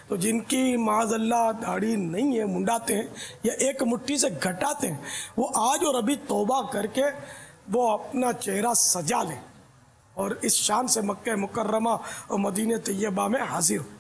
तो जिनकी माज़अल्लाह दाढ़ी नहीं है, मुंडाते हैं या एक मुट्ठी से घटाते हैं, वो आज और अभी तौबा करके वो अपना चेहरा सजा लें और इस शान से मक्का मुकर्रमा और मदीने तैयबा में हाजिर हो।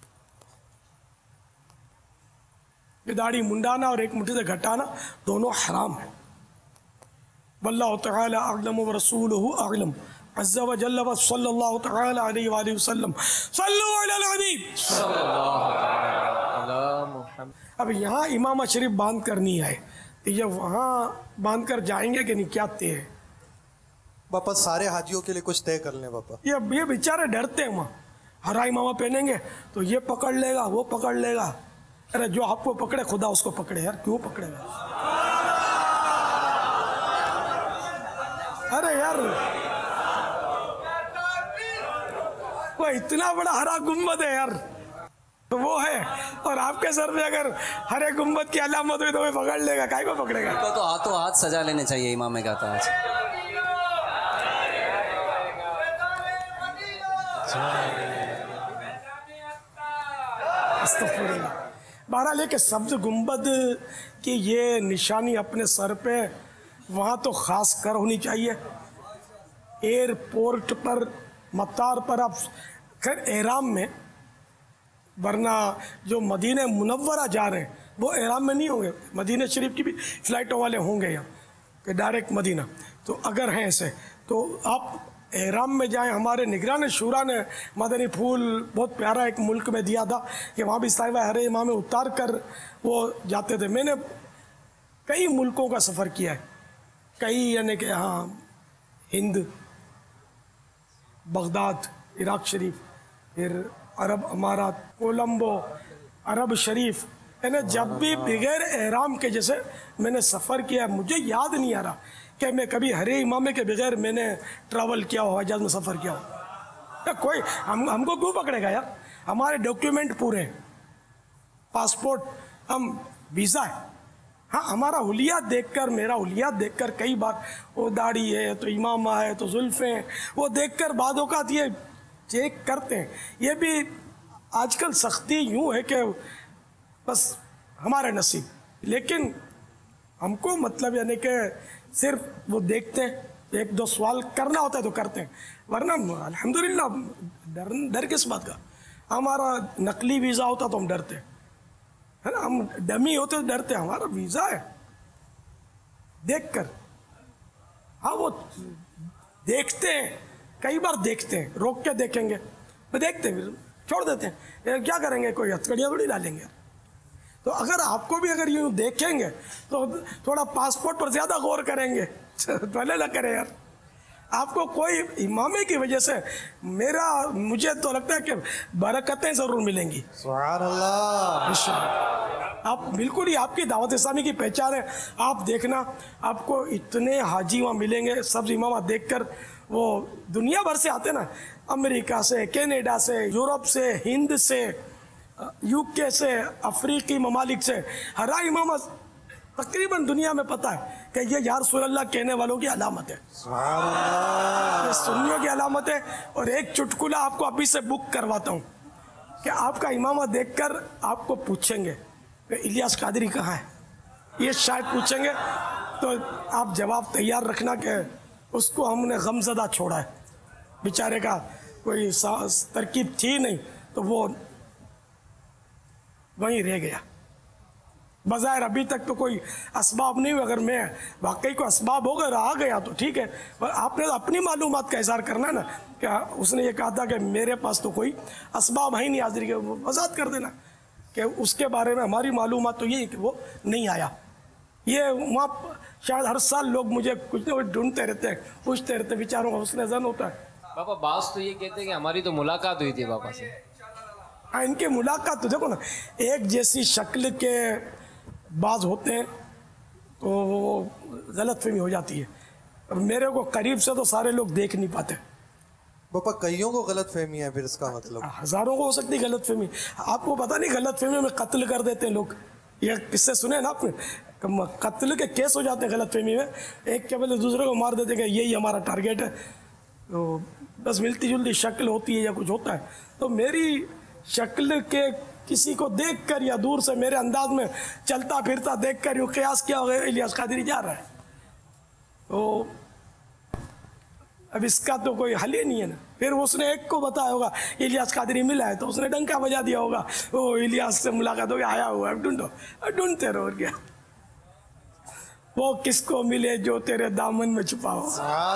ये दाढ़ी मुंडाना और एक मुट्ठी से घटाना दोनों हराम है। वल्लाहु तआला अअलम व रसूलुहु अअलम। अज़्ज़ा व जल्ल व सल्लल्लाहु तआला अलैहि व आलिहि वसल्लम। सल्लु अलल हबीब सल्लल्लाहु अलैहि मुहम्मद। अब यहाँ इमामा शरीफ बांध कर नहीं आए तो ये वहाँ बांध कर जाएंगे कि नहीं, क्या तय है? बापा सारे हाजियों के लिए कुछ तय कर लें बापा। ये बेचारे डरते हैं वहाँ, हरा इमामा पहनेंगे तो ये पकड़ लेगा, वो पकड़ लेगा। अरे जो आपको पकड़े खुदा उसको पकड़े यार, क्यों पकड़ेगा? अरे यार वो इतना बड़ा हरा गुम्बद है यार, तो वो है और आपके सर पे अगर हरे गुम्बद की अलामत हुई तो वो पकड़ लेगा, काहे को पकड़ेगा? तो हाथों हाथ सजा लेने चाहिए इमाम में कहता है। बहरहाल के सब्ज गुम्बद की ये निशानी अपने सर पे वहाँ तो ख़ास कर होनी चाहिए। एयरपोर्ट पर, मतार पर आप खैर एहराम में, वरना जो मदीने मुनव्वरा जा रहे हैं वो एहराम में नहीं होंगे। मदीने शरीफ की भी फ़्लाइटों वाले होंगे यहाँ कि डायरेक्ट मदीना, तो अगर हैं ऐसे तो आप एहराम में जाएं। हमारे निगरान शूरा ने मदनी फूल बहुत प्यारा एक मुल्क में दिया था कि वहाँ भी साहिबा हरे इमाम उतार कर वो जाते थे। मैंने कई मुल्कों का सफ़र किया है, कई यानी कि हाँ हिंद, बगदाद, इराक़ शरीफ, फिर अरब अमारात, कोलंबो, अरब शरीफ, यानी जब भी बगैर एहराम के जैसे मैंने सफ़र किया, मुझे याद नहीं आ रहा कि मैं कभी हरे इमामे के बगैर मैंने ट्रैवल किया हो, हज में सफ़र किया हो। या कोई हमको क्यों पकड़ेगा यार? हमारे डॉक्यूमेंट पूरे हैं, पासपोर्ट, हम वीज़ा है। हाँ, हमारा हुलिया देखकर, मेरा हुलिया देखकर कई बार वो दाढ़ी है तो इमामा है तो जुल्फ़ें हैं, वो देखकर बाद औक़ात ये चेक करते हैं। ये भी आजकल सख्ती यूँ है कि बस हमारे नसीब, लेकिन हमको मतलब यानी कि सिर्फ वो देखते हैं, एक दो सवाल करना होता है तो करते हैं, वरना अल्हम्दुलिल्लाह डर किस बात का? हमारा नकली वीज़ा होता तो हम डरते, है ना, हम डमी होते तो डरते। हमारा वीज़ा है देख कर। हाँ वो देखते हैं, कई बार देखते हैं, रोक के देखेंगे, तो देखते हैं फिर छोड़ देते हैं। यार क्या करेंगे, कोई हथकड़ियाँ थोड़ी डालेंगे। तो अगर आपको भी अगर यूँ देखेंगे तो थोड़ा पासपोर्ट पर ज़्यादा गौर करेंगे, पहले ना करें यार। आपको कोई इमामे की वजह से मुझे तो लगता है कि बरकतें ज़रूर मिलेंगी। सुभान अल्लाह। आप बिल्कुल ही, आपकी दावत इस्लामी की पहचान है। आप देखना, आपको इतने हाजी वहाँ मिलेंगे, सब इमाम देखकर वो दुनिया भर से आते ना, अमेरिका से, कनाडा से, यूरोप से, हिंद से, यूके से, अफ्रीकी ममालिक से। हरा इमाम तकरीबन दुनिया में पता है कि ये या रसूल अल्लाह कहने वालों की अलामत है, ये सुन्नियों की अलामत है। और एक चुटकुला आपको अभी से बुक करवाता हूँ कि आपका इमामा देखकर आपको पूछेंगे कि इलियास कादरी कहाँ है, ये शायद पूछेंगे, तो आप जवाब तैयार रखना कि उसको हमने गमज़दा छोड़ा है, बेचारे का कोई तरकीब थी नहीं तो वो वहीं रह गया। बज़ाहिर अभी तक तो कोई असबाब नहीं हुआ, अगर मैं वाकई को असबाब होगा रहा गया तो ठीक है, पर आपने अपनी मालूमात का इज़हार करना ना। क्या उसने ये कहा था कि मेरे पास तो कोई असबाब है ही नहीं हाजिरी के, वज़ाहत कर देना कि उसके बारे में हमारी मालूमात तो यही कि वो नहीं आया। ये वहाँ शायद हर साल लोग मुझे कुछ ना कुछ ढूंढते रहते हैं, पूछते रहते हैं, बेचारों का हुस्न ज़न होता है। पापा बास तो ये कहते हैं कि हमारी तो मुलाकात हुई थी पापा से। हाँ, इनकी मुलाकात तो देखो ना, एक जैसी शक्ल के बाज होते हैं तो वो गलतफहमी हो जाती है। और मेरे को करीब से तो सारे लोग देख नहीं पाते। पापा कईयों को गलतफहमी है, फिर इसका मतलब हज़ारों को हो सकती है गलतफहमी। आपको पता नहीं, गलतफहमी में कत्ल कर देते हैं लोग। ये किससे सुने ना आपने, कत्ल के केस हो जाते हैं गलतफहमी में। एक के बदले दूसरे को मार देते हैं कि यही हमारा टारगेट है, तो बस मिलती जुलती शक्ल होती है या कुछ होता है। तो मेरी शक्ल के किसी को देखकर या दूर से मेरे अंदाज में चलता फिरता देखकर यूँ कयास किया होगा इलियास कादरी जा रहा है, तो अब इसका तो कोई हल ही नहीं है ना। फिर उसने एक को बताया होगा इलियास कादरी मिला है, तो उसने डंका बजा दिया होगा, ओ इलियास से मुलाकात हो गया, आया हुआ है, ढूंढो। ढूंढते रहो क्या, वो किसको मिले जो तेरे दामन में छुपा हो।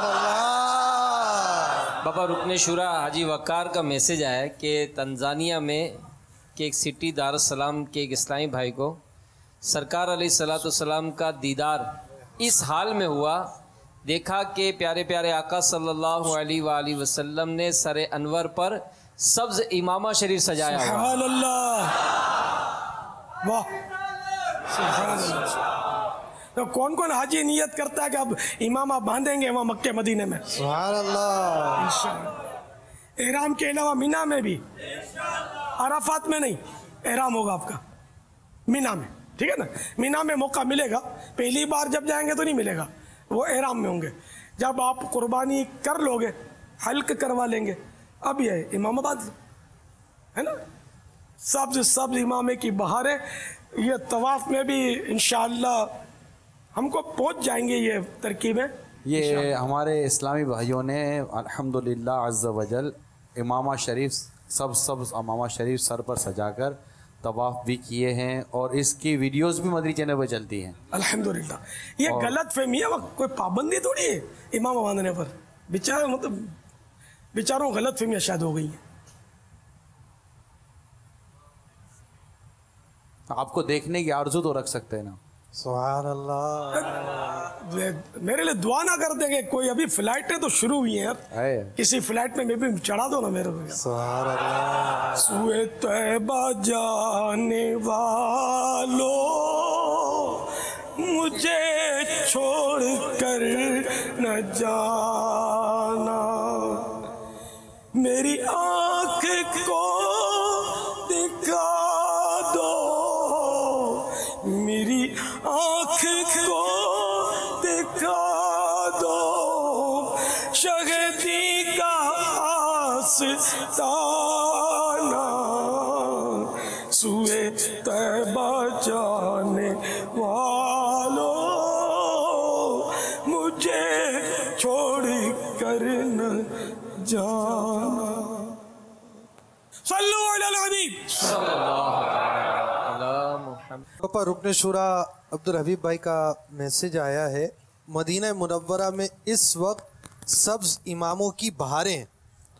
बाबा रुकने शुरा हाजी वकार का मैसेज आया कि तंजानिया में के एक सिटी दार सलाम के एक इस्लामी भाई को सरकार अलैहिस्सलाम का दीदार इस हाल में हुआ, देखा कि प्यारे प्यारे आका सल्लल्लाहु अलैहि वसल्लम ने सरे अनवर पर सब्ज इमामा शरीफ सजाया हुआ। सुभान अल्लाह, वाह सुभान अल्लाह। तो कौन कौन हाजी नियत करता है कि अब इमामा बांधेंगे वहाँ मक्के मदीने में? सुभान अल्लाह। इंशाअल्लाह। एहराम के अलावा मीना में भी, अराफात में नहीं, एहराम होगा आपका मीना में, ठीक है ना। मीना में मौका मिलेगा, पहली बार जब जाएंगे तो नहीं मिलेगा, वो एहराम में होंगे। जब आप कुर्बानी कर लोगे, हल्क करवा लेंगे, अब ये इमामा बांध लो, है ना। सब्ज इमामे की बहारें, ये तवाफ में भी इंशाअल्लाह हमको पहुंच जाएंगे ये तरकीबें। ये हमारे इस्लामी भाइयों ने अल्हम्दुलिल्लाह अज़्ज़ वजल इमामा शरीफ सब इमामा शरीफ सर पर सजाकर तवाफ़ भी किए हैं, और इसकी वीडियोस भी मदनी चैनल पर चलती हैं अल्हम्दुलिल्लाह। ये गलत फहमी है, कोई पाबंदी थोड़ी है इमामा बांधने पर, बेचारों गलत फहमियाँ शायद हो गई हैं। आपको देखने की आरजू तो रख सकते हैं ना। सुभान अल्लाह। मेरे लिए दुआ ना कर देंगे कोई, अभी फ्लाइटें तो शुरू हुई हैं यार, किसी फ्लाइट में भी चढ़ा दो ना मेरे को। सुभान अल्लाह। सुए तैबा जाने वालों मुझे छोड़ कर न जाना, मेरी आँख को दिखा दो, मेरी आँख को दिखा दो, शहदी का आस्ताना, सुए तैबा जाने वालों मुझे छोड़ कर न जाना। सल्लु अलल हबीब। पापा रुकने शुरा अब्दुल हबीब भाई का मैसेज आया है, मदीना मुनव्वरा में इस वक्त सब्ज इमामों की बहारें हैं।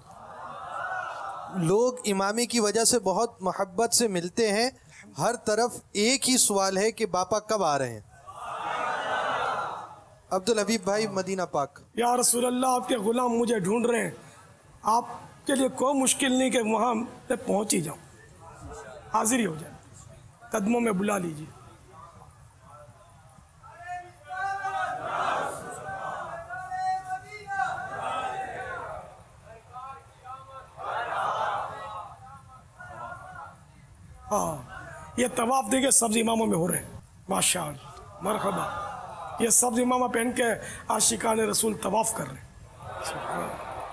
लोग इमामी की वजह से बहुत मोहब्बत से मिलते हैं, हर तरफ एक ही सवाल है कि बापा कब आ रहे हैं। अब्दुल हबीब भाई मदीना पाक। या रसूल अल्लाह, आपके गुलाम मुझे ढूंढ रहे हैं, आपके लिए कोई मुश्किल नहीं कि वहाँ पे पहुँच ही जाऊँ, हाजिर ही हो जाए, कदमों में बुला लीजिए। हाँ, ये तवाफ देखिए सब्ज इमामों में हो रहे हैं, माशाअल्लाह, मरहबा। ये सब्ज इमामा पहन के आशिकान रसूल तवाफ कर रहे हैं।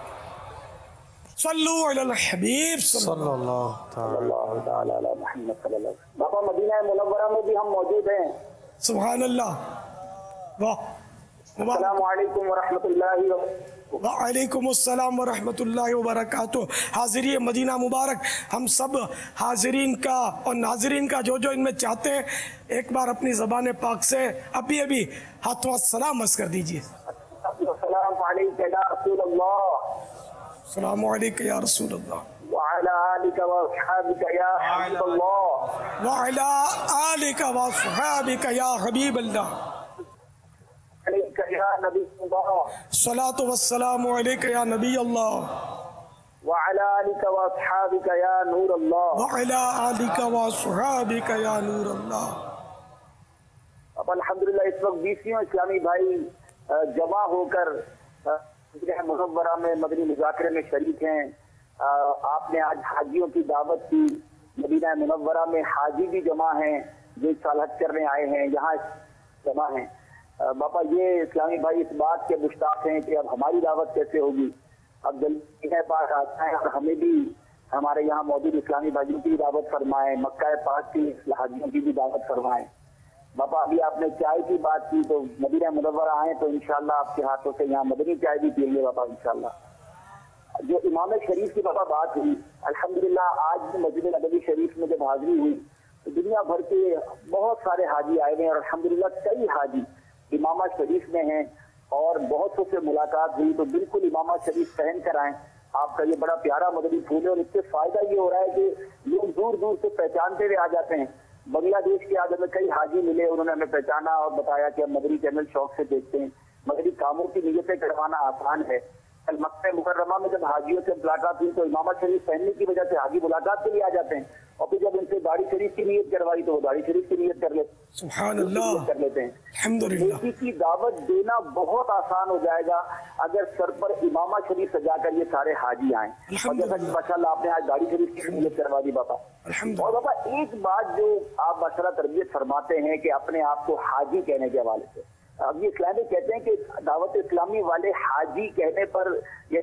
सल्लु अलल हबीब सल्लल्लाहु अलैहि वसल्लम। बाबा मदीना मुनव्वरा में भी हम मौजूद हैं। सुभान अल्लाह, वाह। अस्सलामु अलैकुम व रहमतुल्लाहि वालेकुम अस्सलाम व रहमतुल्लाहि व बरकातुहू। हाज़िरी मदीना मुबारक, हम सब हाज़िरीन का और नाज़रीन का जो जो इनमें चाहते हैं, एक बार अपनी ज़बान पाक से अभी हाथों सलाम अर्ज़ कर दीजिए। अस्सलामु अलैका या रसूलल्लाह, अस्सलामु अलैका या रसूलल्लाह, व अला आलिका व अस्हाबिका या हबीबल्लाह, व अला आलिका व अस्हाबिका या हबीबल्लाह, अलैका या नबी अल्लाह, सलातो वस्सलामु अलैका या नबी अल्लाह, व अला आलिका व अस्हाबिका या नूर अल्लाह, व अला आलिका व अस्हाबिका या नूर अल्लाह। अब अल्हम्दुलिल्लाह इस वक्त 20 इस्लामी भाई जमा होकर मदीना मुनव्वरा में मदनी मुज़ाकरे में शरीक हैं। आपने आज हाजियों की दावत की, मदीना मुनव्वरा में हाजी भी जमा हैं जो इस साल हज करने आए हैं, यहाँ जमा हैं। बापा ये इस्लामी भाई इस बात के मुश्ताक हैं कि अब हमारी दावत कैसे होगी, अब जल्दी पाक आता है और हमें भी हमारे यहाँ मौजूद इस्लामी भाइयों की भी दावत फरमाएं, मक्का पाक की हाजियों की भी दावत फरमाएं। बाबा अभी आपने चाय की बात की, तो मदीना मुनव्वरा आए तो इंशाल्लाह आपके हाथों से यहाँ मदनी चाय भी पिएंगे बाबा इंशाल्लाह। जो इमाम शरीफ की बाबा बात हुई, अल्हम्दुलिल्लाह आज भी मस्जिद नबवी शरीफ में जब हाजिरी हुई तो दुनिया भर के बहुत सारे हाजी आए हुए हैं और अल्हम्दुलिल्लाह कई हाजी इमामा शरीफ में हैं और बहुत से मुलाकात हुई। तो बिल्कुल इमामा शरीफ पहन कर आए, आपका ये बड़ा प्यारा मदनी फूल है और इससे फायदा ये हो रहा है कि लोग दूर दूर से पहचानते हुए आ जाते हैं। बांग्लादेश के आज हमें कई हाजी मिले, उन्होंने हमें पहचाना और बताया कि हम मदनी चैनल शौक से देखते हैं, मदनी कामों की नीयतें करवाना आसान है। कल मक्का मुकर्रमा में जब हाजियों से मुलाकात हुई तो इमामा शरीफ पहनने की वजह से हाजी मुलाकात के लिए आ जाते हैं और फिर जब उनसे दाढ़ी शरीफ की नीयत करवाई तो वो दाढ़ी शरीफ की नीयत कर लेते हैं। अल्हम्दुलिल्लाह की दावत देना बहुत आसान हो जाएगा अगर सर पर इमामा शरीफ सजाकर ये सारे हाजी आए। और जैसा कि माशाल्लाह आपने आज दाढ़ी शरीफ की नीयत करवा दी बाबा। और बाबा एक बात जो आप माशाल्लाह तरबियत फरमाते हैं कि अपने आप को हाजी कहने के हवाले से, अब ये इस्लामी कहते हैं कि दावत इस्लामी वाले हाजी कहने पर ये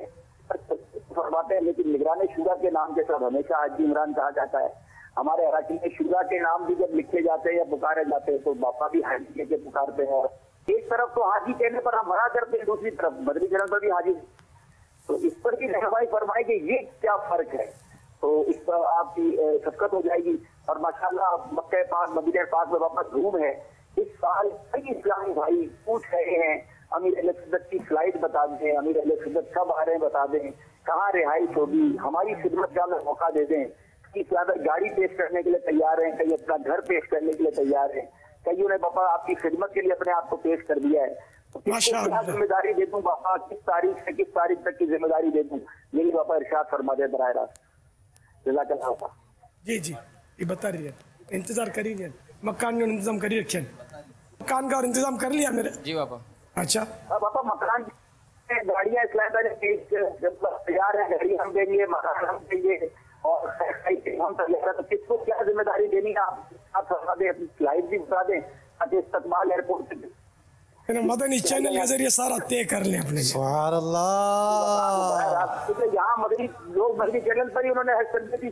फरमाते हैं, लेकिन निगरान शुरा के नाम के साथ हमेशा हाजी इमरान कहा जाता है। हमारे अराकीन शुरा के नाम भी जब लिखे जाते हैं या पुकारे जाते हैं तो बापा भी हाजी कह के पुकारते हैं। और एक तरफ तो हाजी कहने पर हम मना करते हैं, दूसरी तरफ मदनी चैनल पर भी हाजी। तो इस पर भी रहनुमाई फरमाए कि ये क्या फर्क है, तो इस पर आपकी शफकत हो जाएगी। और माशाल्लाह मक्का पाक मदीना पाक में वापस धूम है। इस साल कई इस्लामी भाई पूछ रहे हैं अमीर अहले सुन्नत की फ्लाइट बता दें, अमीर अहले सुन्नत कब आ रहे हैं बता दें, कहाँ रिहाइश होगी, हमारी खिदमत का हमें मौका दे दें। कई गाड़ी पेश करने के लिए तैयार हैं, कई अपना घर पेश करने के लिए तैयार हैं, कईयों ने बाबा आपकी खिदमत के लिए अपने आप को पेश कर दिया है। तो क्या जिम्मेदारी दे दूं बाबा, किस तारीख से किस तारीख तक की जिम्मेदारी दे दूं, यही बाबा इरशाद फरमा दे बराह रास्त। जज़ाकल्लाह। जी जी ये बता रही है, इंतजार करिए, मकान का इंतजाम करिए, रखिए मकान का इंतजाम कर लिया मेरे। जी बाबा। अच्छा बाबा मकान गाड़ियाँ तैयार है, गाड़ी हम देंगे, मकान हम देंगे और हम तैयार है, तो किसको क्या जिम्मेदारी देनी है आप फरमा दें, अपनी फ्लाइट भी बता दें ताकि इस्तकबाल एयरपोर्ट से मदनी चैनल के जरिए सारा तय कर ले अपने। सुभान अल्लाह। यहाँ मदनी लोग मदनी चैनल पर ही उन्होंने हज करने की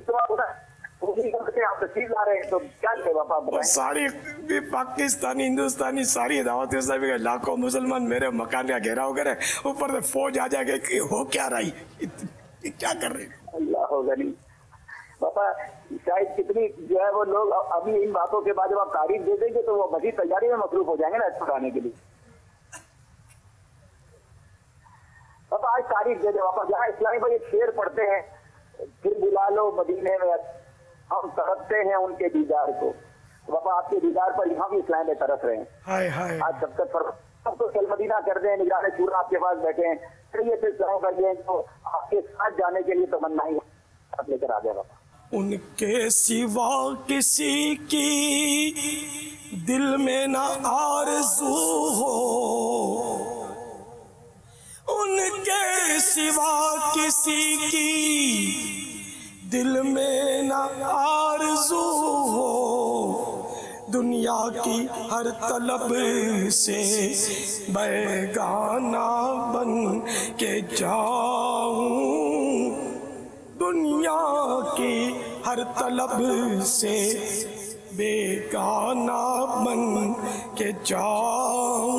आप तस्वीर ला रहे हैं, तो क्या करें बाबा। सारी पाकिस्तानी हिंदुस्तानी सारी दावत इस्लामी के लाखों मुसलमान मेरे मकान का घेराव करे, ऊपर से फौज आ जाएगी कि हो क्या रही, क्या कर रहे हैं। अल्लाह होगा नहीं बाबा, शायद कितनी जो है वो लोग अभी इन बातों के बाद जब आप तारीफ दे देंगे तो वो मजीद तैयारी में मसरूफ हो जाएंगे ना छुड़ाने के लिए। बाबा आज तारीफ दे दे बाबा, जहाँ इस्लामी भाई एक शेर पढ़ते हैं, फिर बुला लो मदीने में हम तरसते हैं उनके दीदार को। तो बाबा आपके दीदार पर यहाँ भी इस्लाम में तरस रहे हैं। हाय हाय आज शफकत तो चल मदीना कर दें, निगरान शूरा आपके पास बैठे हैं, कई ऐसे इस्लाम कर दें तो आपके साथ जाने के लिए तमन्ना ही आप लेकर आ गए बाबा। उनके सिवा किसी की दिल में ना आरज़ू हो, उनके सिवा किसी की दिल में ना आरज़ू हो, दुनिया की हर तलब से बेगाना बन के जाऊं, दुनिया की हर तलब से बेगाना बन के जाऊं।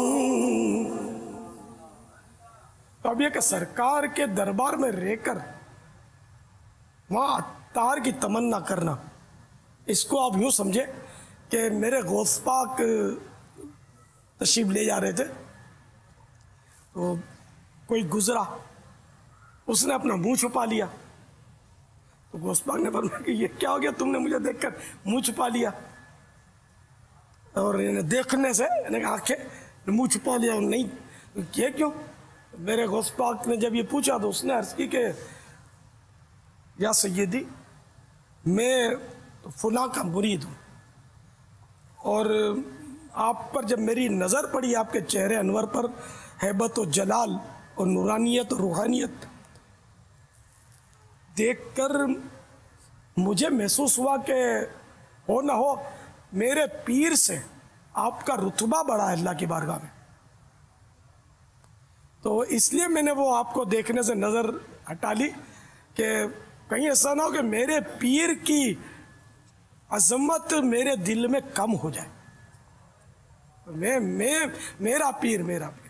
तो अब ये कि सरकार के दरबार में रहकर वहाँ अत्तार की तमन्ना करना, इसको आप यूँ समझे कि मेरे गौस पाक तशरीफ ले जा रहे थे तो कोई गुजरा, उसने अपना मुंह छुपा लिया, तो गौस पाक ने फरमाया कि ये क्या हो गया, तुमने मुझे देखकर मुंह छुपा लिया। और देखने से आंखें मुंह छुपा लिया, और नहीं ये क्यों। मेरे गौस पाक ने जब ये पूछा तो उसने अर्ज की कि या सैयदी मैं फुला का मुरीद हूँ, और आप पर जब मेरी नज़र पड़ी आपके चेहरे अनवर पर हैबत और जलाल और नूरानियत और रूहानियत देखकर मुझे महसूस हुआ कि हो ना हो मेरे पीर से आपका रुतबा बढ़ा है अल्लाह की बारगाह में, तो इसलिए मैंने वो आपको देखने से नज़र हटा ली कि कहीं ऐसा ना हो कि मेरे पीर की अजमत मेरे दिल में कम हो जाए। मैं मेरा पीर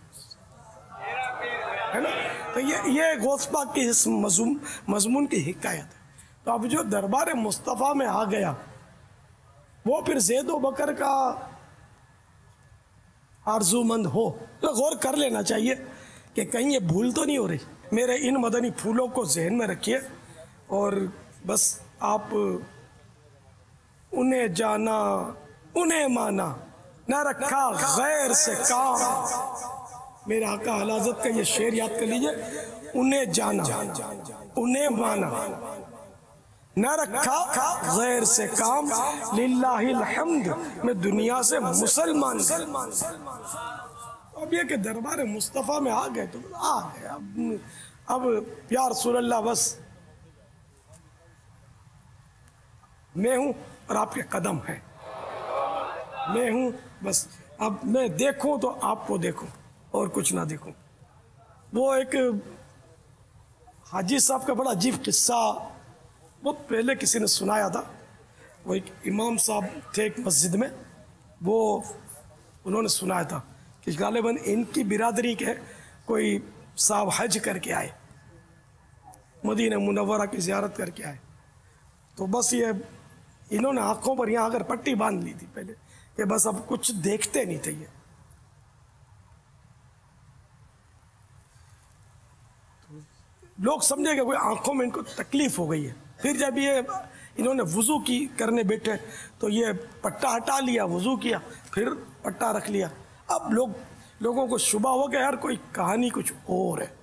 है ना। तो ये गौस पाक की इस मजमून की हिकायत है। तो अब जो दरबार मुस्तफ़ा में आ गया वो फिर ज़ैद व बकर का आरजूमंद हो तो गौर कर लेना चाहिए कि कहीं ये भूल तो नहीं हो रही। मेरे इन मदनी फूलों को जहन में रखिए और बस आप उन्हें जाना उन्हें माना न रखा गैर से काम। मेरे आका आला हज़रत का ये शेर याद कर लीजिए, उन्हें जाना उन्हें माना न रखा गैर से काम, लिल्लाहिल हम्द मैं दुनिया से मुसलमान। अब ये कि दरबार मुस्तफ़ा में आ गए तो आ गए। अब या रसूलल्लाह बस मैं हूँ और आपके कदम है, मैं हूँ बस। अब मैं देखूं तो आपको देखूं और कुछ ना देखूं। वो एक हाजी साहब का बड़ा अजीब किस्सा बहुत पहले किसी ने सुनाया था। वो एक इमाम साहब थे एक मस्जिद में, वो उन्होंने सुनाया था कि गालिबन इनकी बिरादरी के कोई साहब हज करके आए, मदीना मुनव्वरा की ज़ियारत करके आए। तो बस ये इन्होंने आँखों पर यहाँ आकर पट्टी बांध ली थी पहले कि बस अब कुछ देखते नहीं थे ये। लोग समझे कि कोई आंखों में इनको तकलीफ हो गई है। फिर जब ये इन्होंने वुज़ू की करने बैठे तो ये पट्टा हटा लिया, वुज़ू किया, फिर पट्टा रख लिया। अब लोगों को शुबा हो गया यार कोई कहानी कुछ और है।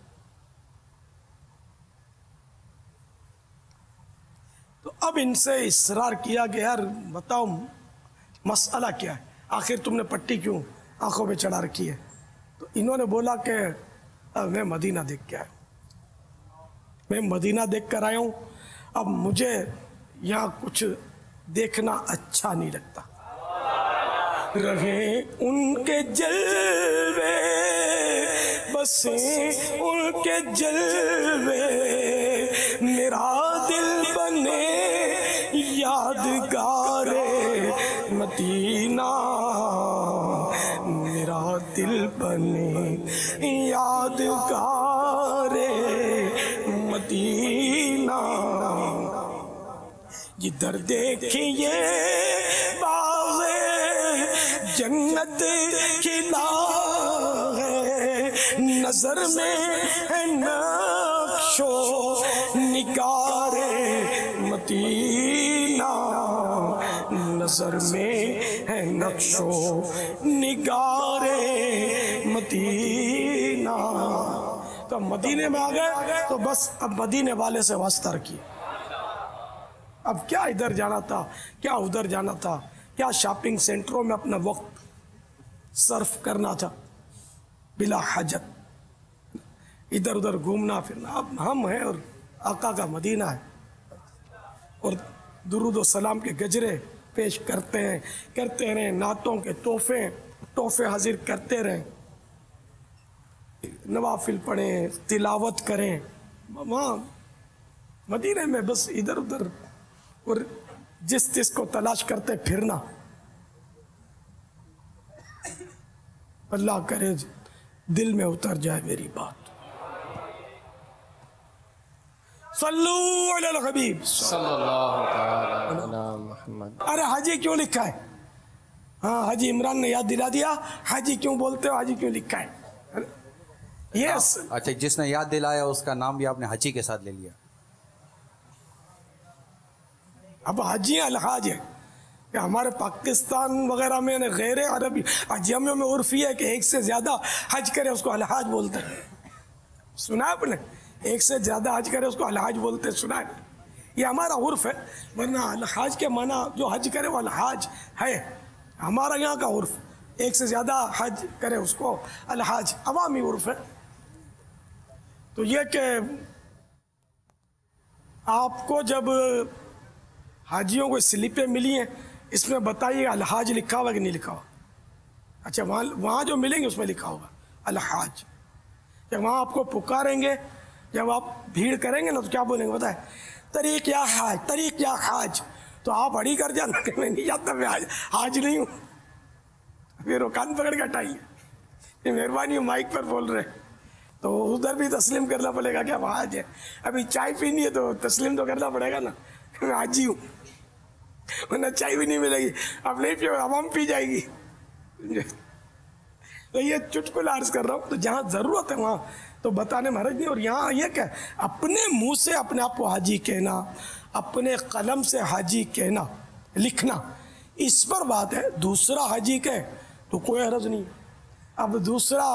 तो अब इनसे इसरार किया कि यार बताओ मसला क्या है, आखिर तुमने पट्टी क्यों आंखों पे चढ़ा रखी है। तो इन्होंने बोला कि मैं मदीना देख के आया, मैं मदीना देख कर आया हूँ। अब मुझे यहाँ कुछ देखना अच्छा नहीं लगता। रहे उनके जलवे बसे उनके जलवे, मेरा दिल बने यादगारे मदीना, मेरा दिल बने यादगारे मदीना। जिधर देखिए बाग़े जन्नत खिला है, नजर में है नक्शो निगारे मदीना, नजर में है नक्शो निगारे मदीना। तो मदीने में आ गए तो बस अब मदीने वाले से वास्ता रखिए। अब क्या इधर जाना था, क्या उधर जाना था, क्या शॉपिंग सेंटरों में अपना वक्त सर्फ करना था बिला हजत, इधर उधर घूमना फिरना। अब हम हैं और आका का मदीना है और दुरूद व सलाम के गजरे पेश करते रहें, नातों के तोहफे हाजिर करते रहें, नवाफिल पढ़ें, तिलावत करें वहाँ मदीने में। बस इधर उधर और जिस को तलाश करते फिरना। अल्लाह करे दिल में उतर जाए मेरी बात। सल्लू अलल हबीब सल्लल्लाहु तआला अला मुहम्मद। अरे हाजी क्यों लिखा है? हाँ, हाजी इमरान ने याद दिला दिया। हाजी क्यों बोलते हो, हाजी क्यों लिखा है? यस। अच्छा, जिसने याद दिलाया उसका नाम भी आपने हाजी के साथ ले लिया। अब हाजी अलहाज है कि हमारे पाकिस्तान वगैरह में गैर अरबी अजमियों में उर्फ है कि एक से ज़्यादा हज करे उसको अलहाज बोलते हैं। सुना आपने? एक से ज़्यादा हज करे उसको अलहाज बोलते हैं, सुना है? ये हमारा उर्फ है, वरना अलहाज के माना जो हज करे वो अलहाज है। हमारा यहाँ का उर्फ एक से ज़्यादा हज करे उसको अलहाज अवामी उर्फ है। तो ये कि आपको जब हाजियों को स्लिपें मिली हैं इसमें बताइए अलहाज लिखा हुआ कि नहीं लिखा हुआ। अच्छा, वहाँ जो मिलेंगे उसमें लिखा होगा अलहाज। जब वहाँ आपको पुकारेंगे, जब आप भीड़ करेंगे ना तो क्या बोलेंगे बताए? तरीक या हाज, तरीक या हाज, तो आप अड़ी कर जाना कि मैं नहीं जाता, मैं हाज नहीं हूँ। फिर वो कान पकड़ के हटाइए, मेहरबानी माइक पर बोल रहे, तो उधर भी तस्लीम करना पड़ेगा कि अब हाज है। अभी चाय पीनी है तो तस्लीम तो करना पड़ेगा ना, मैं हाजी हूँ, वरना चाय भी नहीं मिलेगी। अब नहीं पियो, आवाम पी जाएगी। तो ये चुटकुला अर्ज कर रहा हूँ, तो जहाँ ज़रूरत है वहाँ तो बताने में हर्ज नहीं। और यहाँ ये क्या, अपने मुंह से अपने आप को हाजी कहना, अपने कलम से हाजी कहना, लिखना, इस पर बात है। दूसरा हाजी कहे तो कोई हर्ज नहीं। अब दूसरा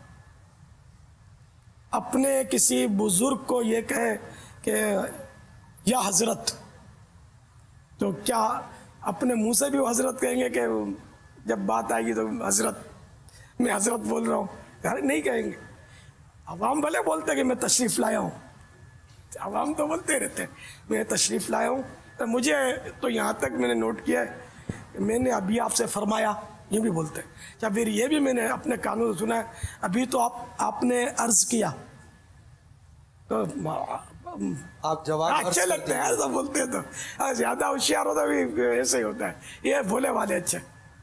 अपने किसी बुजुर्ग को ये कहे कि या हजरत, तो क्या अपने मुंह से भी वो हजरत कहेंगे कि जब बात आएगी तो हजरत, मैं हजरत बोल रहा हूँ? अरे नहीं कहेंगे। अवाम भले बोलते कि मैं तशरीफ़ लाया हूँ, अवाम तो बोलते रहते हैं मैं तशरीफ़ लाया हूँ। तो मुझे तो यहाँ तक मैंने नोट किया है, मैंने अभी आपसे फरमाया, ये भी बोलते हैं। या फिर ये भी मैंने अपने कानों से सुना है, अभी तो आपने अर्ज़ किया, तो आप जवाब अच्छे लगते हैं ऐसा बोलते हैं। तो ज़्यादा होशियार होता भी ऐसे ही होता है, ये भोले वाले अच्छे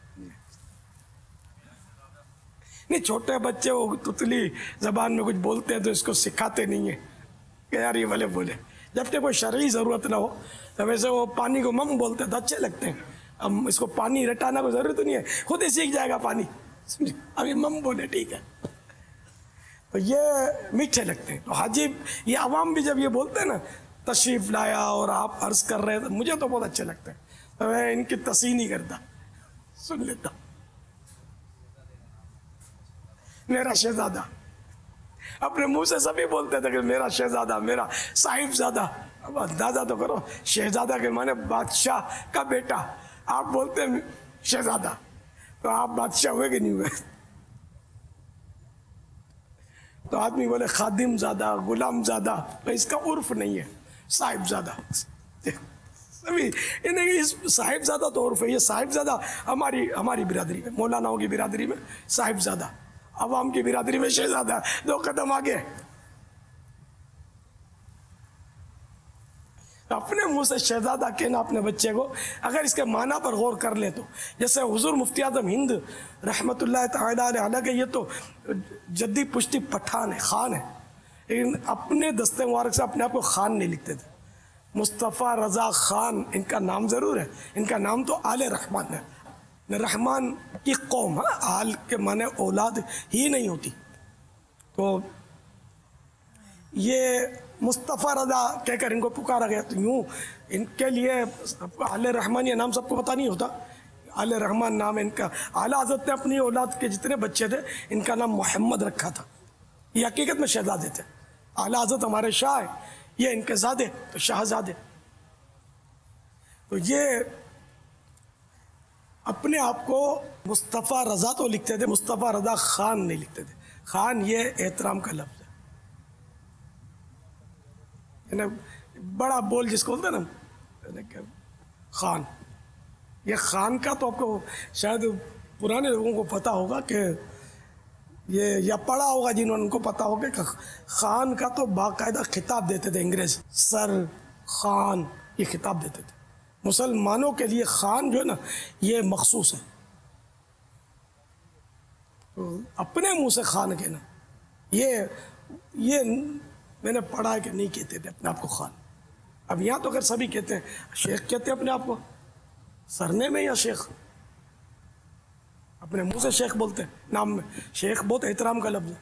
नहीं। छोटे बच्चे वो तुतली जबान में कुछ बोलते हैं तो इसको सिखाते नहीं है कि यार ये भले बोले, जब तक कोई शरई ज़रूरत ना हो। तो वैसे वो पानी को मम बोलते हैं तो अच्छे लगते हैं। अब इसको पानी रटाना को ज़रूरत नहीं है, खुद ही सीख जाएगा पानी। अभी मम बोले ठीक है, तो ये मीठे लगते हैं। तो हाजी, ये अवाम भी जब ये बोलते हैं ना तशरीफ़ लाया और आप अर्ज़ कर रहे हैं, तो मुझे तो बहुत अच्छे लगते हैं। तो मैं इनकी तस्वीर नहीं करता, सुन लेता। मेरा शहजादा, अपने मुंह से सभी बोलते थे कि मेरा शहजादा, मेरा साहिबजादा। अब अंदाजा तो करो, शहजादा के माने बादशाह का बेटा, आप बोलते हैं शहजादा, तो आप बादशाह हुए कि नहीं हुए? तो आदमी बोले खादिम ज़्यादा, गुलाम ज़्यादा, तो इसका उर्फ नहीं है साहिबजादा। सभी इन्हें इस साहिबजादा तो उर्फ है। ये साहिबजादा हमारी बिरादरी में, मौलानाओं की बिरादरी में साहिबजादा, अवाम की बिरादरी में शहजादा, दो कदम आगे। अपने मुंह से शहजादा कहना अपने बच्चे को, अगर इसके माना पर गौर कर ले तो, जैसे हुजूर मुफ्ती आज़म हिंद रहमतुल्लाह ताला अलैह के, ये तो जद्दी पुश्ती पठान है, खान है, लेकिन अपने दस्ते मुबारक से अपने आप को खान नहीं लिखते थे। मुस्तफ़ा रज़ा खान इनका नाम ज़रूर है, इनका नाम तो आले रहमान है। रहमान की कौम, है, आल के माने औलाद ही नहीं होती। तो ये मुस्तफ़ा रज़ा कहकर इनको पुकारा गया। तो यूँ इनके लिए आले रहमान ये नाम सबको पता नहीं होता, आले रहमान नाम है इनका। आला हज़रत ने अपनी औलाद के जितने बच्चे थे इनका नाम मोहम्मद रखा था। ये हकीकत में शहजादे थे। आला हज़रत हमारे शाह है, ये इनके ज़ादे तो शाहज़ादे। तो ये अपने आप को मुस्तफ़ा रज़ा तो लिखते थे, मुस्तफ़ा रज़ा खान नहीं लिखते थे। खान ये एहतराम का लफ्ज़ है ना, बड़ा बोल जिसको बोलते ना खान। ये खान का तो आपको शायद पुराने लोगों को पता होगा कि ये या पढ़ा होगा जिन्होंने, उनको पता होगा कि खान का तो बाकायदा खिताब देते थे अंग्रेज़, सर खान ये खिताब देते थे। मुसलमानों के लिए खान जो है ना ये मखसूस है। तो अपने मुंह से खान कहना, ये मैंने पढ़ा है कि नहीं कहते थे अपने आप को खान। अब यहाँ तो अगर सभी कहते हैं, शेख कहते हैं अपने आप को, सरने में या शेख, अपने मुंह से शेख बोलते हैं नाम में। शेख बहुत एहतराम का लफ्ज़ है,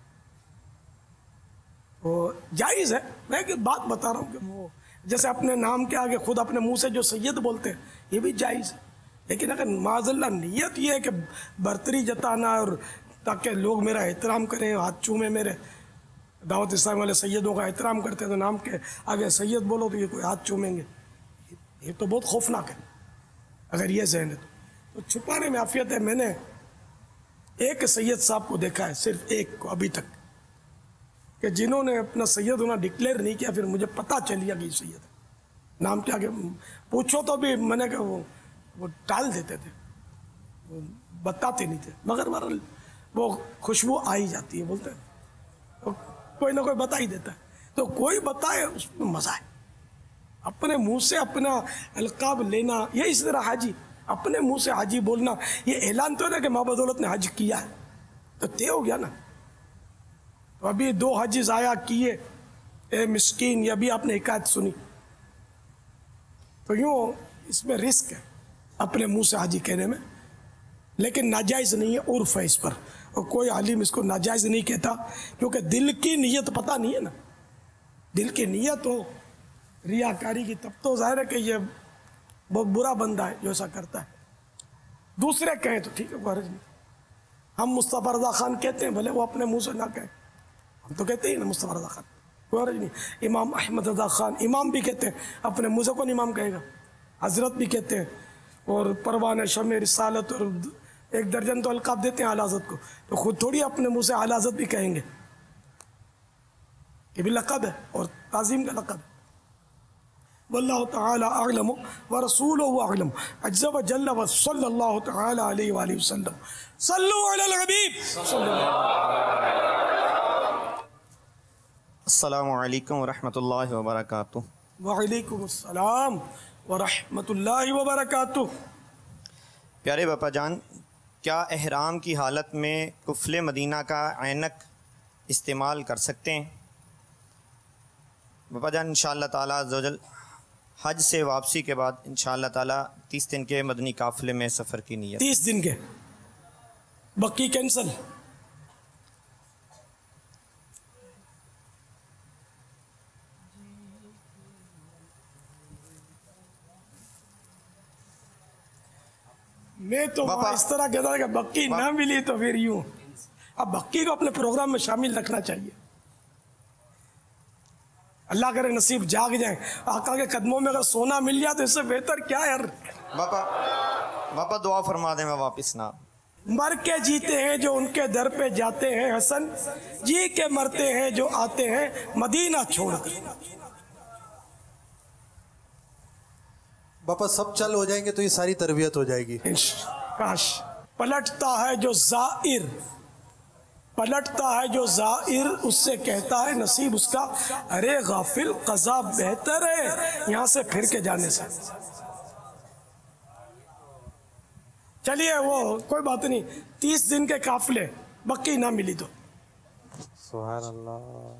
तो जायज़ है। मैं एक बात बता रहा हूँ कि वो जैसे अपने नाम के आगे खुद अपने मुंह से जो सैयद बोलते हैं ये भी जायज़ है। लेकिन अगर माज़ल्ला नियत ये है कि बर्तरी जताना और ताकि लोग मेरा एहतराम करें, हाथ चूमे, मेरे दावत इस्लाम वाले सैयदों का एहतराम करते हैं, तो नाम के आगे सैयद बोलो तो ये कोई हाथ चूमेंगे, ये तो बहुत खौफनाक है अगर ये जहन है तो छुपाने में आफियत है। मैंने एक सैयद साहब को देखा है, सिर्फ एक को अभी तक, कि जिन्होंने अपना सैयद होना डिक्लेयर नहीं किया, फिर मुझे पता चल गया कि सैयद है। नाम क्या के पूछो तो भी मैंने कहा वो टाल देते थे, वो बताते नहीं थे, मगर बहरहाल वो खुशबू आ ही जाती है, बोलते हैं तो कोई ना कोई बता ही देता है। तो कोई बताए उसमें मज़ा है, अपने मुंह से अपना अलकाब लेना, ये इस तरह हाजी, अपने मुंह से हाजी बोलना, ये ऐलान तो है ना कि माँ बदौलत ने हज किया है, तो तय हो गया ना। तो अभी 2 हज ज़ाया किए, ए मिस्कीन, ये अभी आपने हिकायत सुनी। तो यूँ इसमें रिस्क है अपने मुंह से हाजी कहने में, लेकिन नाजायज़ नहीं है, उर्फ है इस पर, और कोई आलिम इसको नाजायज़ नहीं कहता, क्योंकि दिल की नीयत पता नहीं है ना। दिल की नीयत हो रियाकारी की, तब तो जाहिर है कि ये बहुत बुरा बंदा है जो ऐसा करता है। दूसरे कहें तो ठीक है, कोई हर्ज नहीं। हम मुस्तफ़ा रज़ा खान कहते हैं, भले वो अपने मुंह से ना कहें, हम तो कहते ही ना मुस्तफ़ा रज़ा खान, कोई हर्ज नहीं। इमाम अहमद रज़ा खान, इमाम भी कहते हैं, अपने मुंह से कौन इमाम कहेगा? हजरत भी कहते हैं, और परवान शमे रिसालत, और 1 दर्जन तो अलकाब देते हैं आला हज़रत को, तो खुद थोड़ी अपने मुंह से आला हज़रत भी कहेंगे। ये भी लक़ब है और ताज़ीम का लक़ब है। वल्लाहु तआला अअलम व रसूलुहु अअलम, अज़्ज़ा व जल्ल व सल्लल्लाहु तआला अलैहि व आलिहि वसल्लम। सल्लु अलल हबीब। अस्सलामु अलैकुम व रहमतुल्लाहि व बरकातुहू। व अलैकुम अस्सलाम व रहमतुल्लाहि व बरकातुहू। प्यारे बापा जान, क्या एहराम की हालत में कुफ़ले मदीना का ऐनक इस्तेमाल कर सकते हैं? बापा जान, इंशाअल्लाह ताला अज़्ज़ा वजल हज से वापसी के बाद इंशाअल्लाह ताला 30 दिन के मदनी काफ़िले में सफ़र की नीयत। 30 दिन के बाकी कैंसल। मैं तो इस तरह कहता था कि बक्की ना मिली तो फिर यूं, अब बक्की को अपने प्रोग्राम में शामिल रखना चाहिए। अल्लाह करे नसीब जाग जाए, आका के कदमों में अगर सोना मिल जाए तो इससे बेहतर क्या है यार। बापा दुआ फरमा दे, मैं वापस ना। मर के जीते हैं जो उनके दर पे जाते हैं हसन, जी के मरते हैं जो आते हैं मदीना छोड़कर। बापा सब चल हो जाएंगे तो ये सारी तरबियत हो जाएगी। काश। पलटता है जो जाइर, पलटता है जो जाइर, उससे कहता है नसीब उसका, अरे गाफिल कज़ा बेहतर है यहाँ से फिर के जाने से। चलिए वो कोई बात नहीं, 30 दिन के काफिले, बक्की ना मिली तो सुभान अल्लाह।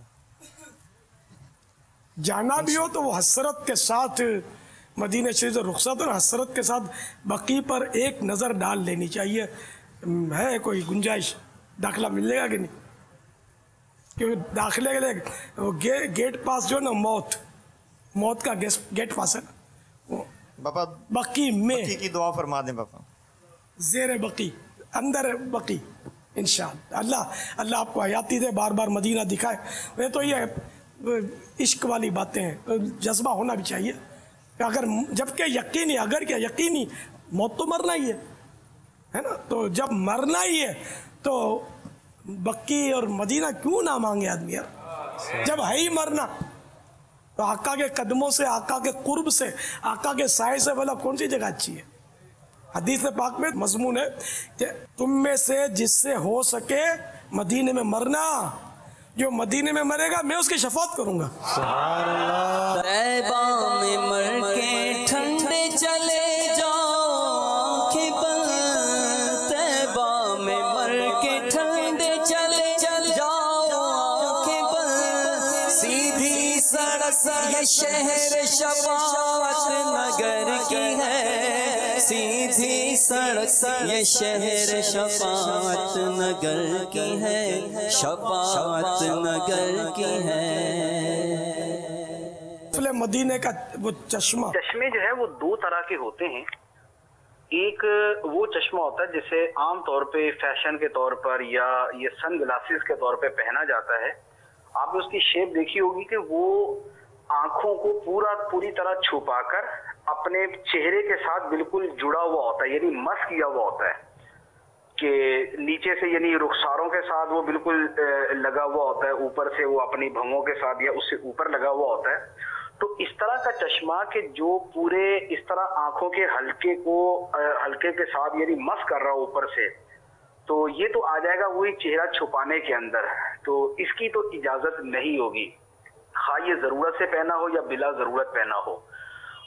जाना भी हो तो वो हसरत के साथ मदीना शरीफ से रुखसत और हसरत के साथ बक्की पर एक नज़र डाल लेनी चाहिए। है कोई गुंजाइश, दाखिला मिलेगा कि नहीं? क्योंकि दाखिले के लिए वो गेट पास जो ना मौत का गेट पास है ना, वो बापा बक्की में बक्की की दुआ फरमा दें बापा। ज़ेर बक्की, अंदर है बक्की इंशाअल्लाह। अल्लाह आपको हयाती दे, बार बार मदीना दिखाए। वे तो ये इश्क वाली बातें हैं, जज्बा होना भी चाहिए। अगर जबकि यकीनी, अगर क्या यकीनी मौत तो मरना ही है ना, तो जब मरना ही है तो बक्की और मदीना क्यों ना मांगे आदमी यार, जब है ही मरना। तो आका के कदमों से, आका के कुर्ब से, आका के साए से भला कौन सी जगह अच्छी है? हदीस पाक में मजमून है कि तुम में से जिससे हो सके मदीने में मरना, जो मदीने में मरेगा मैं उसकी शफात करूंगा। तैबा में मर के ठंडे चले जाओ आंखें बंद, तैबा में मर के ठंडे चले जाओ आंखें बंद, सीधी सड़क ये शहर शफाअत नगर की है, सीधी सड़क ये शहर शफाअत नगर की है, शफाअत नगर की है। मदीने का वो चश्मे जो है वो 2 तरह के होते हैं। एक वो चश्मा होता है जिसे आम तौर पे फैशन के तौर पर या ये सन ग्लासेस के तौर पे पहना जाता है। आपने उसकी शेप देखी होगी कि वो आंखों को पूरी तरह छुपाकर अपने चेहरे के साथ बिल्कुल जुड़ा हुआ होता है, यानी मस किया हुआ होता है कि नीचे से यानी रुखसारों के साथ वो बिल्कुल लगा हुआ होता है, ऊपर से वो अपनी भंगों के साथ या उससे ऊपर लगा हुआ होता है। तो इस तरह का चश्मा कि जो पूरे इस तरह आंखों के हल्के के साथ यानी मस कर रहा हो ऊपर से, तो ये तो आ जाएगा वही चेहरा छुपाने के अंदर। तो इसकी तो इजाजत नहीं होगी, खा ये जरूरत से पहना हो या बिला जरूरत पहना हो।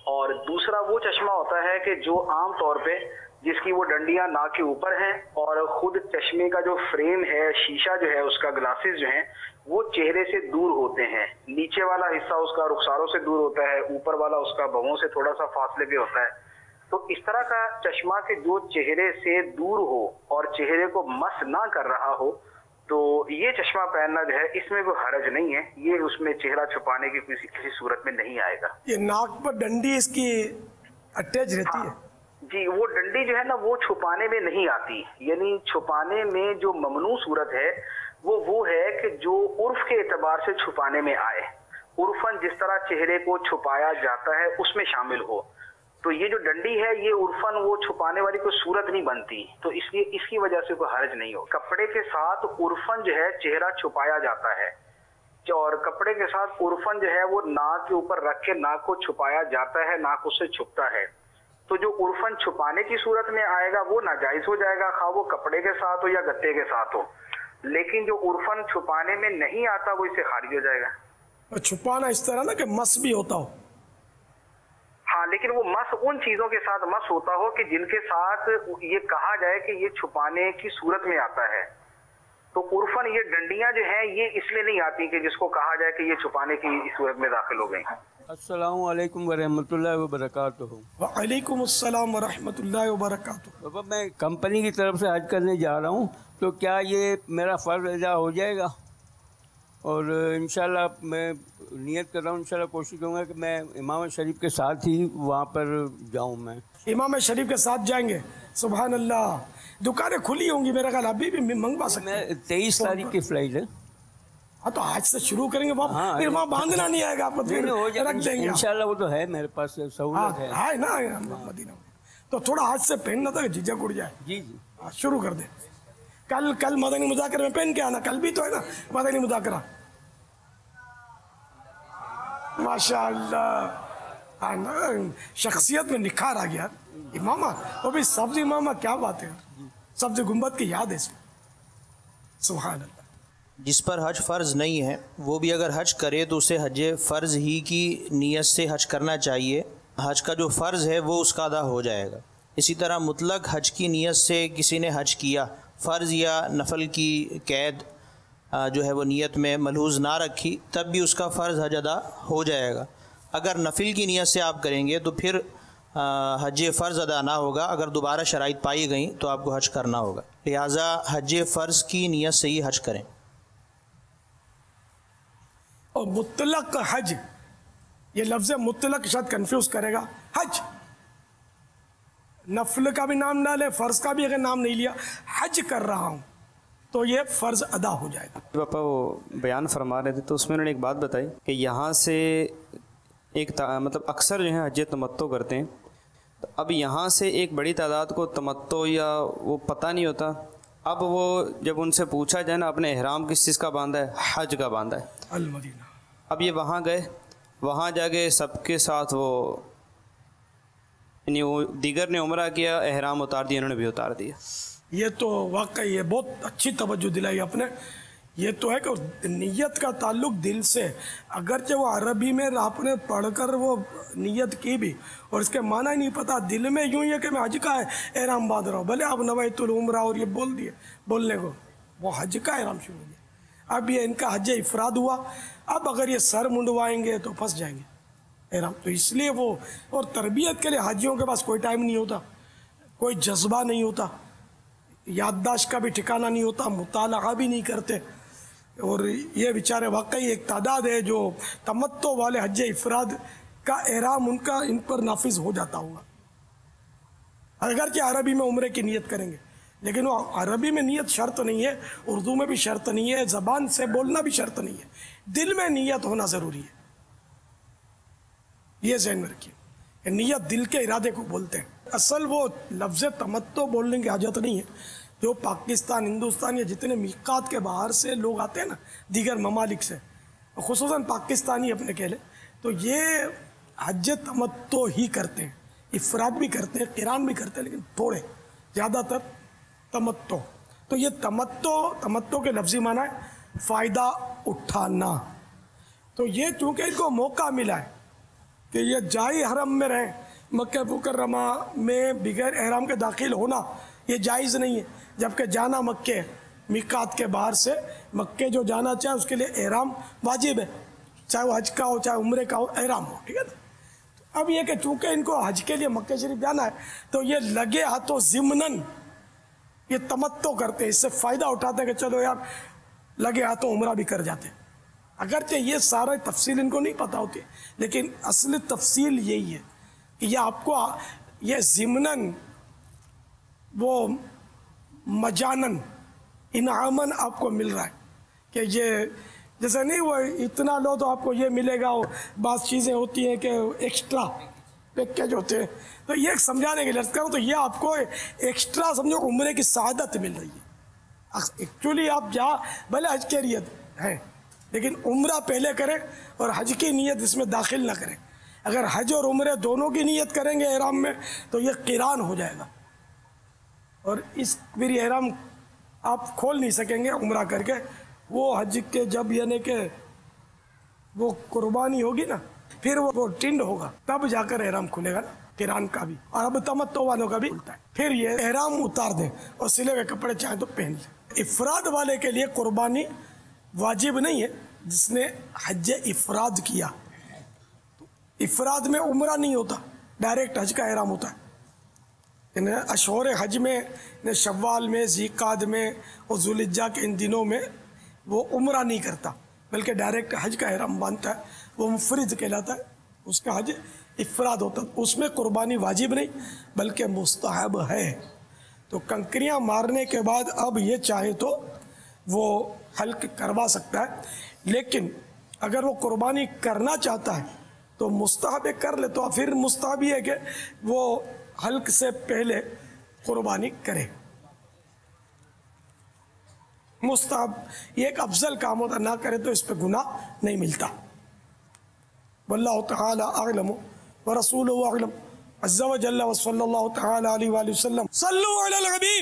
और दूसरा वो चश्मा होता है कि जो आम तौर पे जिसकी वो डंडियां नाक के ऊपर हैं और खुद चश्मे का जो फ्रेम है, शीशा जो है उसका, ग्लासेस जो हैं वो चेहरे से दूर होते हैं। नीचे वाला हिस्सा उसका रुखसारों से दूर होता है, ऊपर वाला उसका भवों से थोड़ा सा फासले पे होता है। तो इस तरह का चश्मा के जो चेहरे से दूर हो और चेहरे को मस ना कर रहा हो, तो ये चश्मा पहनना जो है इसमें कोई हरज नहीं है, ये उसमें चेहरा छुपाने की किसी सूरत में नहीं आएगा। ये नाक पर डंडी इसकी अटैच रहती है? जी, वो डंडी जो है ना वो छुपाने में नहीं आती, यानी छुपाने में जो ममनू सूरत है वो है कि जो उर्फ के एतबार से छुपाने में आए, उर्फन जिस तरह चेहरे को छुपाया जाता है उसमें शामिल हो। तो ये जो डंडी है ये उर्फन वो छुपाने वाली कोई सूरत नहीं बनती, तो इसलिए इसकी वजह से कोई हर्ज नहीं हो। कपड़े के साथ उर्फन जो है चेहरा छुपाया जाता है, और कपड़े के साथ उर्फन जो है वो नाक के ऊपर रख के नाक को छुपाया जाता है, नाक उससे छुपता है। तो जो उर्फन छुपाने की सूरत में आएगा वो नाजायज हो जाएगा, खा वो कपड़े के साथ हो या गत्ते के साथ हो। लेकिन जो उर्फन छुपाने में नहीं आता वो इससे खारिज हो जाएगा। और छुपाना इस तरह ना कि मस भी होता हो? हाँ, लेकिन वो मस उन चीजों के साथ मस होता हो कि जिनके साथ ये कहा जाए कि ये छुपाने की सूरत में आता है। तो उर्फन ये डंडियां जो हैं ये इसलिए नहीं आती कि जिसको कहा जाए कि ये छुपाने की सूरत में दाखिल हो गई। अस्सलामु अलैकुम वरहमतुल्लाहि वबरकातुहू। वालेकुम अस्सलाम वरहमतुल्लाहि वबरकातुहू। बाबा मैं कंपनी की तरफ से हज करने जा रहा हूँ, तो क्या ये मेरा फ़र्ज़ अदा हो जाएगा? और इंशाल्लाह मैं नियत कर रहा हूँ, इंशाल्लाह कोशिश करूँगा कि मैं इमाम शरीफ के साथ ही वहाँ पर जाऊँ। मैं इमाम शरीफ के साथ जाएंगे? सुभान अल्लाह। दुकानें खुली होंगी मेरा ख्याल, अभी भी मंगवा सकते हैं। मैं 23 तारीख की फ़्लाइट है। हाँ, तो आज से शुरू करेंगे वहाँ। हाँ, फिर वहाँ बांधना नहीं आएगा आपको, फिर रख देंगे इंशाल्लाह। वो तो है मेरे पास सहूलत है। हाँ, ना मदीना में तो थोड़ा हाथ से पहनना था कि झिझक उड़ जाए। जी जी, शुरू कर दे। कल मदनी मुज़ाकरा में पहन के आना, कल भी तो है ना मदनी मुज़ाकरा। माशाअल्लाह, शख्सियत में निखार आ गया। इमामा, वो भी सब्ज इमामा, क्या बात है, सब्ज गुंबद की याद है इसमें। सुभान अल्लाह। जिस पर हज फ़र्ज़ नहीं है वो भी अगर हज करे तो उसे हज फ़र्ज़ ही की नीयत से हज करना चाहिए। हज का जो फ़र्ज़ है वो उसका अदा हो जाएगा। इसी तरह मुतलक हज की नीयत से किसी ने हज किया, फ़र्ज़ या नफल की कैद जो है वो नीयत में मलहूज़ ना रखी, तब भी उसका फ़र्ज़ हज अदा हो जाएगा। अगर नफिल की नीयत से आप करेंगे तो फिर हज फ़र्ज़ अदा ना होगा। अगर दोबारा शराइत पाई गई तो आपको हज करना होगा। लिहाजा हज फ़र्ज़ की नीयत से ही हज करें। और मुतलक हज, ये लफ्ज़ मुतलक शायद कंफ्यूज करेगा। हज नफल का भी नाम ना ले, फ़र्ज़ का भी अगर नाम नहीं लिया, हज कर रहा हूँ तो ये फ़र्ज़ अदा हो जाएगा। पापा वो बयान फरमा रहे थे तो उसमें उन्होंने एक बात बताई कि यहाँ से मतलब अक्सर जो है हज तमत्तो करते हैं, तो अब यहाँ से एक बड़ी तादाद को तमत्तो या वो पता नहीं होता। अब वो जब उनसे पूछा जाए ना आपने इहराम किस चीज़ का बांधा है, हज का बांधा है, अल-मदीना। अब ये वहाँ गए, वहाँ जाके सबके साथ वो यानी वो दीगर ने उम्रा किया, एहराम उतार दिया, इन्होंने भी उतार दिया। ये तो वाकई ये बहुत अच्छी तवज्जो दिलाई आपने। ये तो है कि नीयत का ताल्लुक दिल से, अगरचे वो अरबी में आपने पढ़कर वो नीयत की भी और इसके माना ही नहीं पता, दिल में यूँ ही है कि मैं हज का एहराम बांध रहा हूँ, भले आप नवैतुल उम्रा और ये बोल दिए, बोलने को वो हज का एहराम शुरू हो गया। अब ये इनका हज इफराद हुआ, अब अगर ये सर मुंडवाएंगे तो फंस जाएंगे एहराम। तो इसलिए वो, और तरबियत के लिए हाजियों के पास कोई टाइम नहीं होता, कोई जज्बा नहीं होता, याददाश्त का भी ठिकाना नहीं होता, मुताला भी नहीं करते। और ये बेचारे वाकई एक तादाद है जो तमत्तो वाले हज इफराद का एहराम उनका इन पर नाफिज हो जाता होगा, अगरचे अरबी में उम्रे की नियत करेंगे। लेकिन वो अरबी में नियत शर्त नहीं है, उर्दू में भी शर्त नहीं है, ज़बान से बोलना भी शर्त नहीं है, दिल में नियत होना ज़रूरी है। ये ज़हन में रखिए, नियत दिल के इरादे को बोलते हैं। असल वो लफ्ज़ तमत्तो बोलने की हाजत नहीं है। जो पाकिस्तान, हिंदुस्तान या जितने मीक़ात के बाहर से लोग आते हैं ना, दीगर ममालिक से, खुसूसन पाकिस्तानी अपने कह लें, तो ये हज तमत्तो ही करते हैं, इफ़राद भी करते हैं, क़िरान भी करते हैं, लेकिन थोड़े, ज़्यादातर तमत्तो। तो ये तमत्तो के लफ्ज़ी माना है फ़ायदा उठाना। तो ये चूँकि इनको मौका मिला है कि ये जाई हरम में रहें, मक्का मुकर्रमा में बिगैर एहराम के दाखिल होना ये जायज़ नहीं है, जबकि जाना मक्के मिकात के बाहर से मक्के जो जाना चाहे उसके लिए एहराम वाजिब है, चाहे वो हज का हो चाहे उम्रे का हो, एहराम हो, ठीक है ना। अब ये कि चूँकि इनको हज के लिए मक्के शरीफ जाना है तो ये लगे हाथों ज़िम्नन ये तमत्तो करते हैं, इससे फ़ायदा उठाते हैं कि चलो यार लगे हाथों उम्रा भी कर जाते हैं। अगरचे ये सारा तफसील इनको नहीं पता होती, लेकिन असली तफसील यही है कि ये आपको ये ज़िम्नन वो मजानन इनामन आपको मिल रहा है कि ये जैसे नहीं वो इतना लो तो आपको ये मिलेगा, वो बात चीज़ें होती हैं कि एक्स्ट्रा पैकेज होते हैं, तो ये समझाने के लिए करूँ तो ये आपको एक्स्ट्रा समझो उम्रे की सआदत मिल रही है। एक्चुअली आप जहाँ भले हज की नियत है लेकिन उम्रा पहले करें और हज की नीयत इसमें दाखिल ना करें। अगर हज और उम्रे दोनों की नीयत करेंगे एहराम में तो ये क़िरान हो जाएगा और इस मेरी एहराम आप खोल नहीं सकेंगे उम्रा करके। वो हज के जब यानी कि वो कुर्बानी होगी ना फिर वो टिंड होगा तब जाकर एहराम खुलेगा ना, क़िरान का भी और अब तमत्तो वालों का भी खुलता है। फिर ये एहराम उतार दें और सिले हुए कपड़े चाहे तो पहन लें। इफराद वाले के लिए कुर्बानी वाजिब नहीं है, जिसने हज इफराद किया। इफराद में उम्रा नहीं होता, डायरेक्ट हज का एहराम होता है। अशहर हज में शव्वाल में ज़ीक़ाद में और ज़ुल्हिज्जा के इन दिनों में वो उम्रा नहीं करता बल्कि डायरेक्ट हज का एहराम बांधता है, वो मुफरिद कहलाता है, उसका हज इफराद होता है। उसमें कुर्बानी वाजिब नहीं बल्कि मुस्तहब है। तो कंकरियाँ मारने के बाद अब ये चाहे तो वो हल्क करवा सकता है, लेकिन अगर वो कुर्बानी करना चाहता है तो मुस्तहब कर ले, तो फिर मुस्तहब ही है कि वो हल्क से पहले कुर्बानी करे। मुस्तहब ये एक अफजल काम होता, ना करे तो इस पे गुनाह नहीं मिलता। वल्लाहु तआला अअलम व रसूलुहु अअलम अज़्ज़ा व जल्ला व सल्लल्लाहु तआला अलैहि व सल्लम सल्लु अलल हबीब।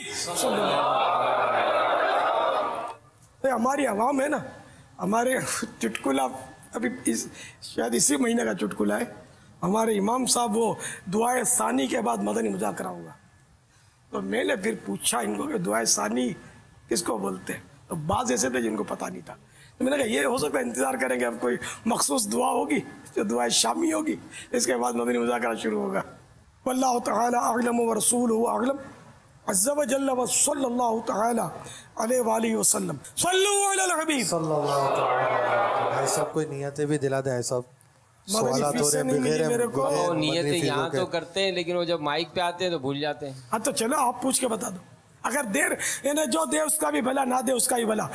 तो हमारी आवाम है ना, हमारे चुटकुला अभी शायद इसी महीने का चुटकुला है, हमारे इमाम साहब वो दुआए सानी के बाद मदनी मुज़ाकरा होगा। तो मैंने फिर पूछा इनको कि दुआए सानी किसको बोलते हैं, तो बाज़ ऐसे थे जिनको पता नहीं था। तो मैंने कहा ये हो सकता है इंतज़ार करेंगे अब कोई मखसूस दुआ होगी जो दुआए शामी होगी, इसके बाद मदनी मुज़ाकरा शुरू होगा। वल्लाहु तआला अअलम व रसूलुहु अअलम अज़्ज़ा व जल्ला व सल्लल्लाहु तआला अलैहि व आलिहि वसल्लम सल्लु अलल हबीब सल्लल्लाहु तआला। भाई सब कोई नियतें भी दिला दे, है सब सवालात हो रहे हैं मेरे को। वो नियतें यहाँ तो करते हैं लेकिन वो जब माइक पे आते हैं तो भूल जाते हैं। हाँ तो चलो आप पूछ के बता दो, अगर देर इन्हें जो दे उसका भी भला, ना दे उसका भी भला।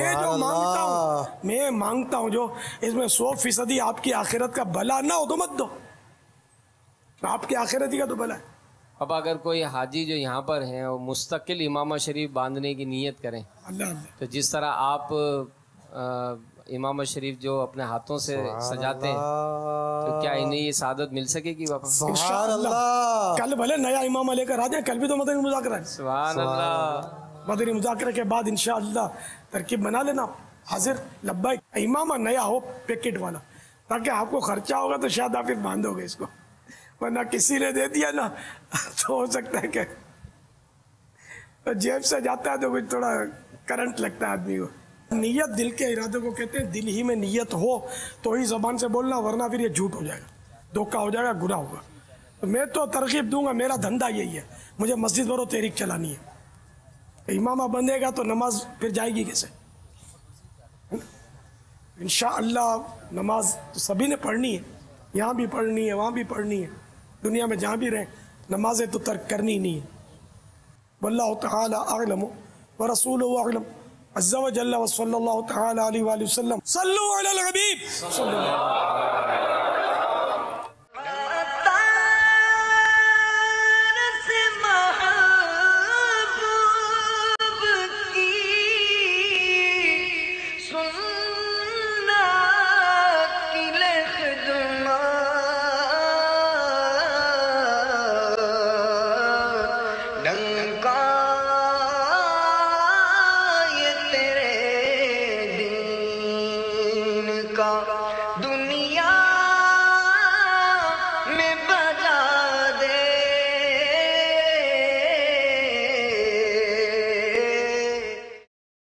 मैं मांगता हूँ जो इसमें 100% आपकी आखिरत का भला ना हो तो मत दो, आपकी आखिरत ही का तो भला है। अब अगर कोई हाजी जो यहाँ पर हैं और मुस्तकिल इमामा शरीफ बांधने की नीयत करें, तो जिस तरह आप इमामा शरीफ जो अपने हाथों से सजाते हैं, तो क्या इन्हें ये सादत मिल सकेगी वापस? इंशाअल्लाह कल भले नया इमामा लेकर आ जाए, कल भी तो मदनी मुज़ाकरा है। सुभान अल्लाह। मदनी मुज़ाकरे के बाद इंशाअल्लाह तरकीब बना लेना, हाजिर लब्बाइक इमामा नया हो पैकेट वाला, ताकि आपको खर्चा होगा तो शायद आप फिर बांधोगे इसको, वरना किसी ने दे दिया ना तो हो सकता है कि तो जेब से जाता है तो कुछ थोड़ा करंट लगता है आदमी को। नीयत दिल के इरादे को कहते हैं, दिल ही में नीयत हो तो ही ज़बान से बोलना, वरना फिर ये झूठ हो जाएगा, धोखा हो जाएगा, गुनाह होगा। तो मैं तो तरकीब दूंगा, मेरा धंधा यही है, मुझे मस्जिद भरो तहरीक चलानी है। इमामा बंधेगा तो नमाज फिर जाएगी कैसे? इंशाअल्लाह नमाज तो सभी ने पढ़नी है, यहाँ भी पढ़नी है, वहाँ भी पढ़नी है, दुनिया में जहाँ भी रहें नमाजें तो तर्क करनी ही नहीं है। वल्लाहु तआला अअलम व रसूलुहु अअलम अज़्ज़ा व जल्ला व सल्लल्लाहु तआला अलैहि व सल्लम सल्लु अलल हबीब।